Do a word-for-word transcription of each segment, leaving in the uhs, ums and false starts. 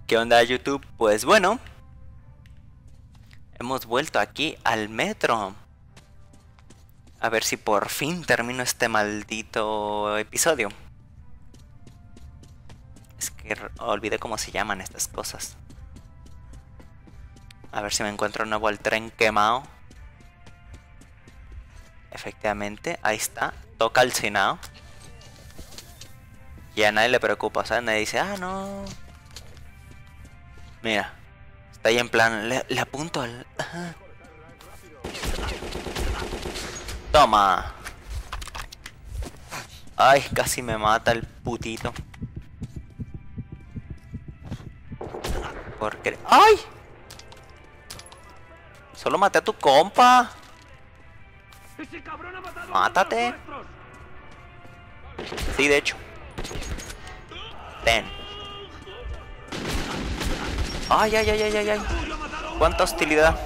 ¿Qué onda, YouTube? Pues bueno, hemos vuelto aquí al metro. A ver si por fin termino este maldito episodio. Es que olvidé cómo se llaman estas cosas. A ver si me encuentro de nuevo el tren quemado. Efectivamente, ahí está. Toca el Sinao. Y a nadie le preocupa, ¿sabes? Nadie dice, ah, no. Mira, está ahí en plan, le, le apunto al... Ajá. Toma. Ay, casi me mata el putito. Porque... ¡Ay! Solo maté a tu compa. Mátate. Sí, de hecho. Ten. Ay, ay, ay, ay, ay, ay. Cuánta hostilidad.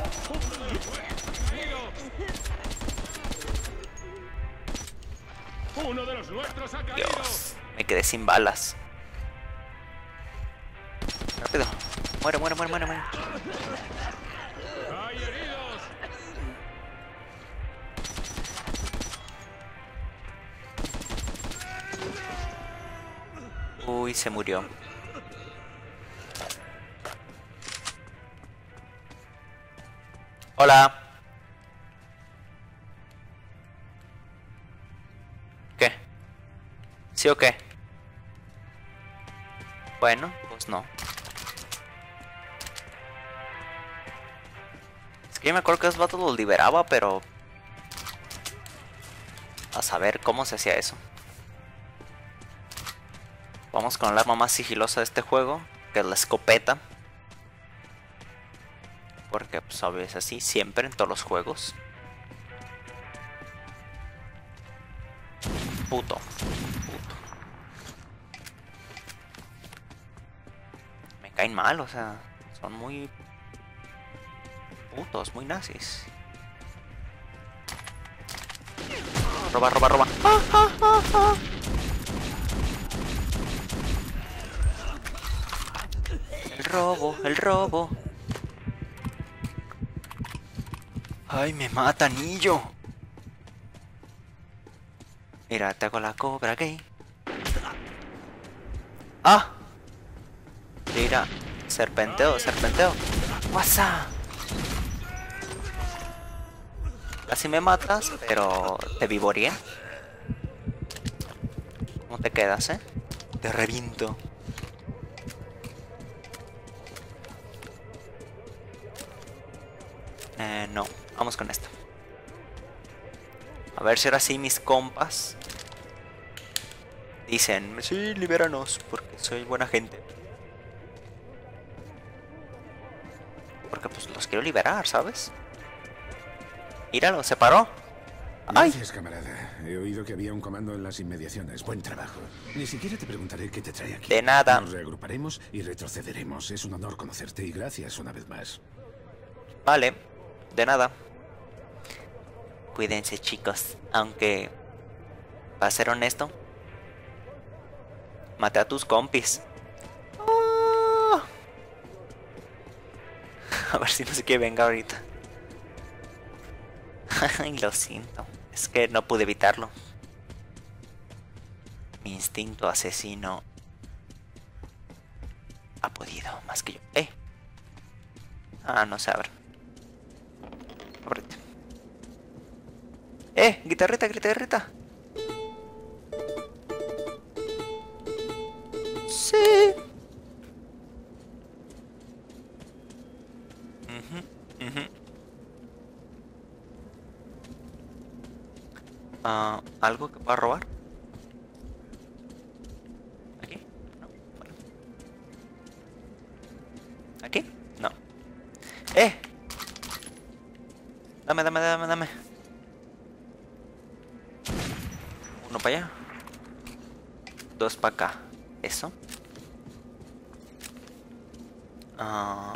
Dios, me quedé sin balas. Rápido. Muere, muere, muere, muere, muere. Uy, se murió. Hola. ¿Qué? ¿Sí o qué? Bueno, pues no. Es que yo me acuerdo que esos vatos los liberaba, pero... a saber cómo se hacía eso. Vamos con el arma más sigilosa de este juego, que es la escopeta. Porque pues obvio es así, siempre en todos los juegos. Puto, puto. Me caen mal, o sea, son muy putos, muy nazis. Roba, roba, roba. ¡Ah, ah, ah, ah! El robo, el robo. Ay, me mata, anillo. Mira, te hago la cobra gay. ¡Ah! Mira, serpenteo, serpenteo. ¡Wasa! Casi me matas, pero te vivoreé. ¿Cómo te quedas, eh? Te reviento. Eh, no, vamos con esto. A ver si ahora sí mis compas dicen, sí, libéranos, porque soy buena gente. Porque pues los quiero liberar, ¿sabes? Míralo, se paró. Gracias, camarada. He oído que había un comando en las inmediaciones. Buen trabajo. Ni siquiera te preguntaré qué te trae aquí. De nada. Nos reagruparemos y retrocederemos. Es un honor conocerte y gracias una vez más. Vale, de nada. Cuídense, chicos. Aunque, para ser honesto, maté a tus compis. Oh. A ver si no sé qué venga ahorita. Ay, lo siento. Es que no pude evitarlo. Mi instinto asesino ha podido más que yo. ¡Eh! Ah, no se abre. Ábrete. ¡Eh! Guitarrita, guitarrita. Sí. Uh-huh, uh-huh. Uh, ¿Algo que pueda robar? ¿Aquí? No. Bueno. ¿Aquí? No. ¡Eh! Dame, dame, dame, dame. Uno para allá. Dos para acá. Eso. Uh,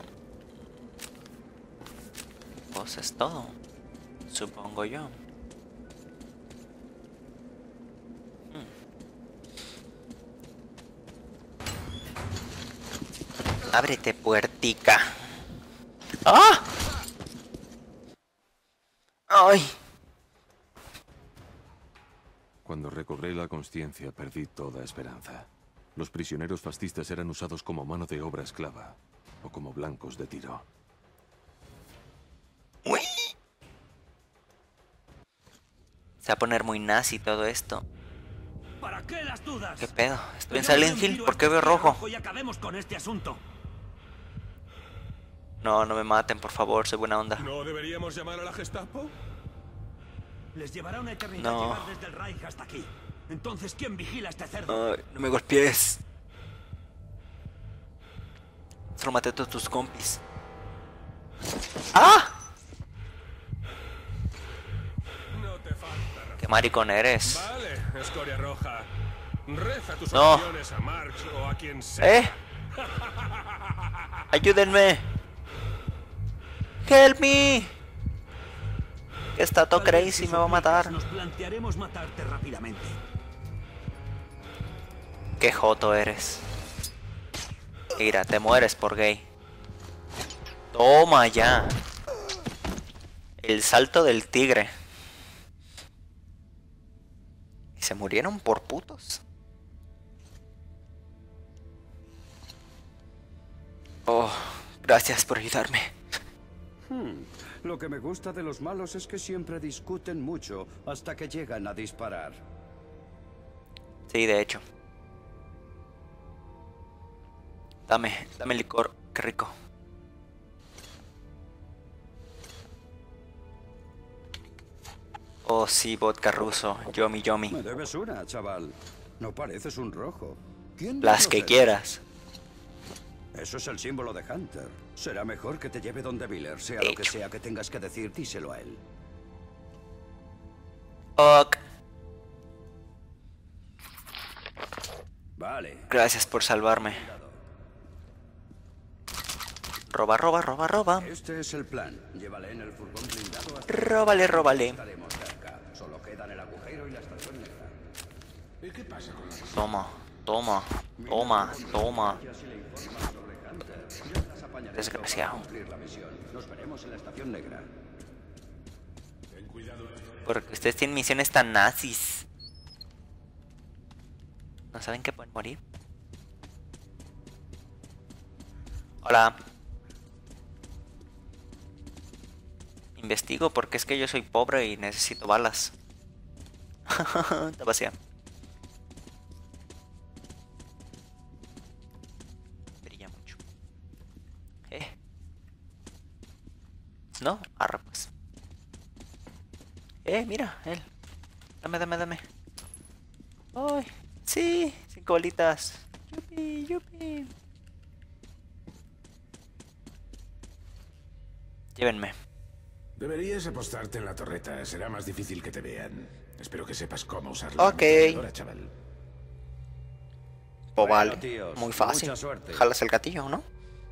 pues es todo. Supongo yo. Ábrete, puertica. ¡Ah! ¡Ay! Cuando recobré la consciencia, perdí toda esperanza. Los prisioneros fascistas eran usados como mano de obra esclava, o como blancos de tiro. ¡Uy! Se va a poner muy nazi todo esto. ¿Para qué las dudas? ¿Qué pedo? Estoy en Silent Hill, ¿por qué veo rojo? Y acabemos con este asunto. No, no me maten, por favor, soy buena onda. ¿No deberíamos llamar a la Gestapo? Les llevará una eternidad No. llegar desde el Reich hasta aquí. Entonces, ¿quién vigila a este cerdo? Ay, no me golpees. Solo maté a todos tus compis. ¡Ah! No te falta. ¡Qué maricón eres! Vale, escoria roja. Reza tus No. oraciones a Marx o a quien sea. ¡Eh! ¡Ayúdenme! ¡Help me! Está todo crazy, me va a matar. Nos plantearemos matarte rápidamente. ¡Qué joto eres! Mira, te mueres por gay. Toma ya. El salto del tigre. Y se murieron por putos. Oh, gracias por ayudarme. Hmm. Lo que me gusta de los malos es que siempre discuten mucho hasta que llegan a disparar. Sí, de hecho. Dame, dame licor, qué rico. Oh, sí, vodka ruso, yomi yomi. Me debes una, chaval. No pareces un rojo. ¿Quién Las diablos que eres? quieras. Eso es el símbolo de Hunter. Será mejor que te lleve donde Miller, sea lo que Hecho. sea que tengas que decir, díselo a él. Ok. Vale. Gracias por salvarme. Roba, roba, roba, roba. Este es el plan. Llévale en el furgón blindado hasta... Róbale, róbale. Estaremos cerca. Solo quedan el agujero y la estación negra. ¿Y qué pasa con la... Toma, toma, toma, toma. Desgraciado. Cumplir la misión. Nos veremos en la estación negra. Porque ustedes tienen misiones tan nazis. ¿No saben que pueden morir? Hola. Investigo porque es que yo soy pobre y necesito balas. Está vacía. Brilla mucho. Eh. No, arre pues. Eh, mira, él. Dame, dame, dame. ¡Ay! Sí, cinco bolitas. Yupi, yupi. Llévenme. Deberías apostarte en la torreta. Será más difícil que te vean. Espero que sepas cómo usar la Ok. ametralladora, chaval. Pues Bueno, vale. tíos, Muy fácil. mucha suerte. Jalas el gatillo, ¿no?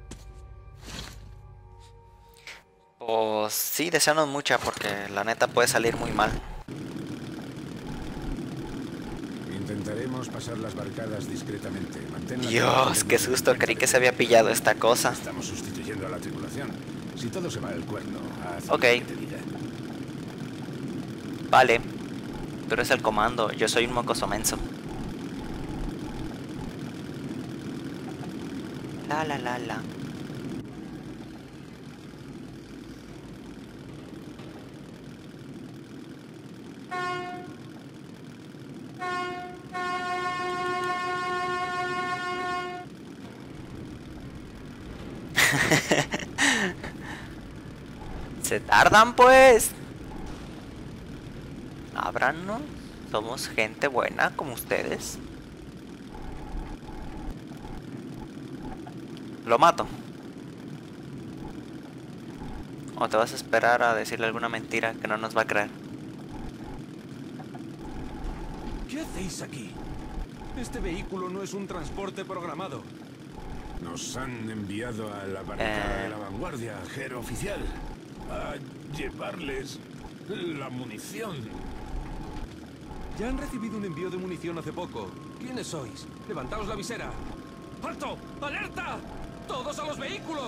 Pues sí, deseanos mucha porque la neta puede salir muy mal. Intentaremos pasar las barcadas discretamente. Mantén la Dios, calma, qué susto, creí que se había pillado esta cosa. Estamos sustituyendo a la tripulación. Si todo se va al cuerno, haz Ok. lo que te diga. Vale. Tú eres el comando, yo soy un mocoso menso. La la la la. Se tardan pues. Ábranos. Somos gente buena como ustedes. Lo mato. ¿O te vas a esperar a decirle alguna mentira que no nos va a creer? ¿Qué hacéis aquí? Este vehículo no es un transporte programado. Nos han enviado a la barricada Eh. de la vanguardia, Jero oficial, a llevarles la munición. Ya han recibido un envío de munición hace poco. ¿Quiénes sois? Levantaos la visera. ¡Alto! ¡Alerta! ¡Todos a los vehículos!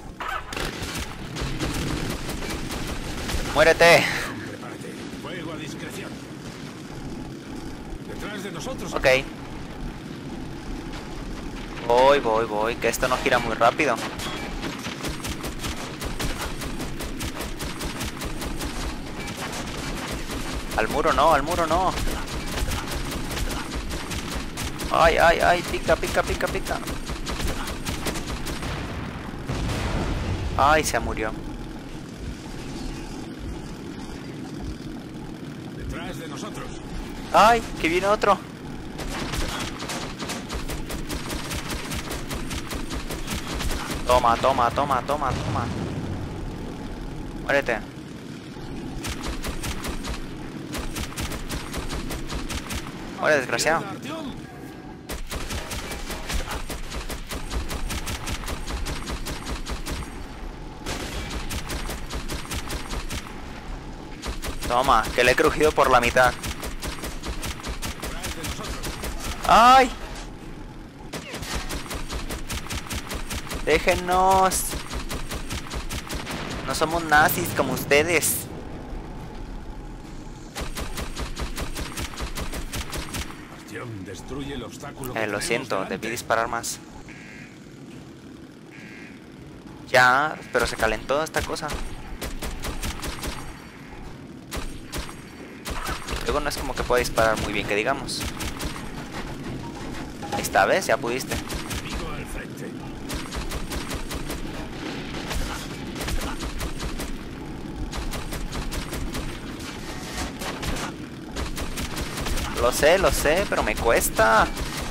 ¡Muérete! Prepárate. Fuego a discreción. Detrás de nosotros. Ok. Voy, voy, voy, que esto no gira muy rápido. Al muro no, al muro no. Ay, ay, ay, pica, pica, pica, pica. Ay, se murió. Detrás de nosotros. Ay, que viene otro. Toma, toma, toma, toma, toma. Muérete. Muere, desgraciado. Toma, que le he crujido por la mitad. ¡Ay! Déjennos. No somos nazis como ustedes. Bastión, destruye el obstáculo. Eh, que lo tenemos siento, delante. debí disparar más. Ya, pero se calentó esta cosa. Luego no es como que pueda disparar muy bien, que digamos. Esta vez ya pudiste. Enemigo al frente. Lo sé, lo sé, pero me cuesta.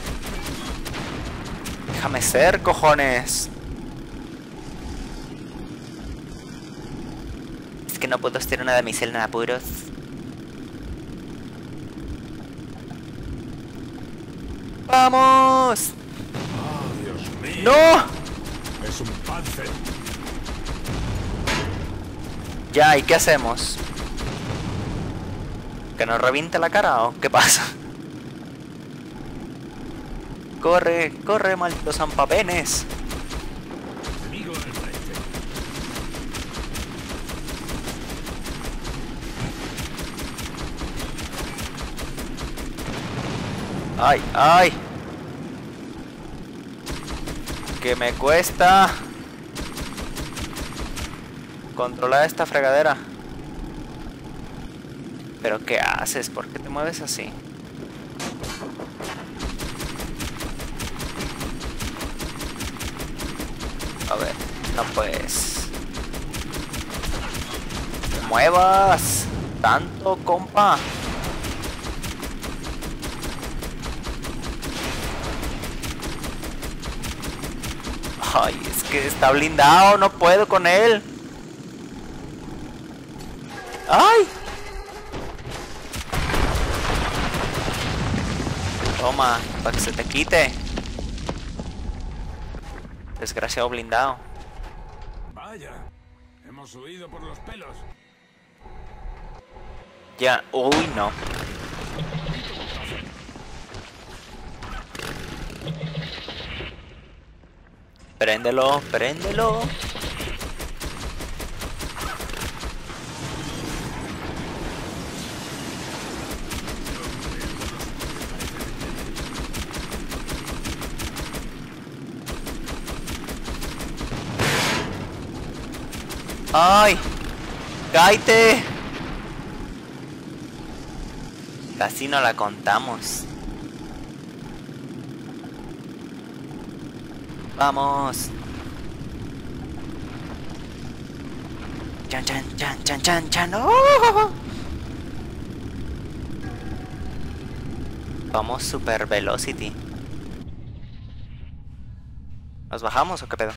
Déjame ser, cojones. Es que no puedo hacer una damisela en apuros. ¡Vamos! Oh, Dios mío. ¡No! Es un Panzer. Ya, ¿y qué hacemos? ¿Que nos reviente la cara o qué pasa? Corre, corre, malditos zampapenes. Enemigo al frente. Ay, ay. Que me cuesta controlar esta fregadera. ¿Pero qué haces? ¿Por qué te mueves así? A ver, no pues. ¡Te muevas! Tanto, compa. Ay, es que está blindado, no puedo con él. ¡Ay! Toma, para que se te quite. Desgraciado blindado. Vaya. Hemos huido por los pelos. Ya, uy, no. Préndelo, préndelo. ¡Ay! ¡Cállate! Casi no la contamos. Vamos. Chan, chan, chan, chan, chan, chan. ¡Oh! Vamos super velocity. ¿Nos bajamos o qué pedo?